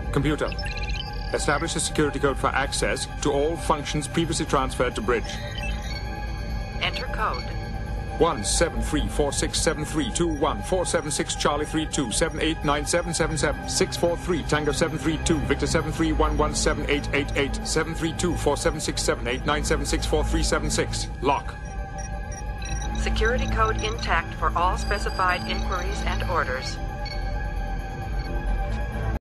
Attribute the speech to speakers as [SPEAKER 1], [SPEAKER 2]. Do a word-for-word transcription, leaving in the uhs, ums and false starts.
[SPEAKER 1] Computer, establish a security code for access to all functions previously transferred to bridge.
[SPEAKER 2] Enter code.
[SPEAKER 1] one seven three four six seven three two one four seven six Charlie three two seven eight nine seven seven seven six four three Tango seven three two Victor seven three one one seven eight eight eight seven three two four seven six seven eight nine seven six four three seven six. Lock.
[SPEAKER 2] Security code intact for all specified inquiries and orders.